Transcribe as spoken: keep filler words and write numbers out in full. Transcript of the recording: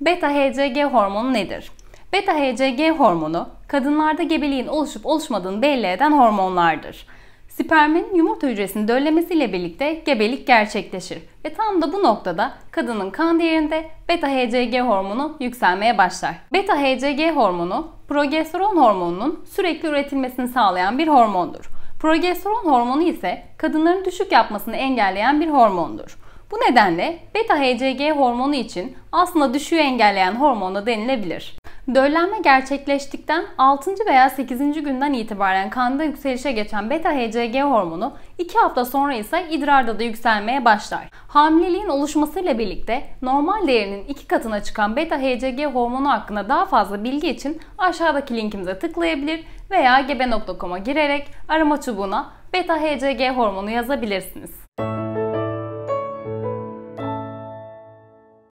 Beta H C G hormonu nedir? Beta H C G hormonu, kadınlarda gebeliğin oluşup oluşmadığını belli eden hormonlardır. Spermin yumurta hücresini döllemesiyle birlikte gebelik gerçekleşir ve tam da bu noktada kadının kan değerinde beta H C G hormonu yükselmeye başlar. Beta H C G hormonu, progesteron hormonunun sürekli üretilmesini sağlayan bir hormondur. Progesteron hormonu ise kadınların düşük yapmasını engelleyen bir hormondur. Bu nedenle beta H C G hormonu için aslında düşüğü engelleyen hormon da denilebilir. Döllenme gerçekleştikten altıncı veya sekizinci günden itibaren kanda yükselişe geçen beta H C G hormonu iki hafta sonra ise idrarda da yükselmeye başlar. Hamileliğin oluşmasıyla birlikte normal değerinin iki katına çıkan beta H C G hormonu hakkında daha fazla bilgi için aşağıdaki linkimize tıklayabilir veya gebe nokta com'a girerek arama çubuğuna beta H C G hormonu yazabilirsiniz.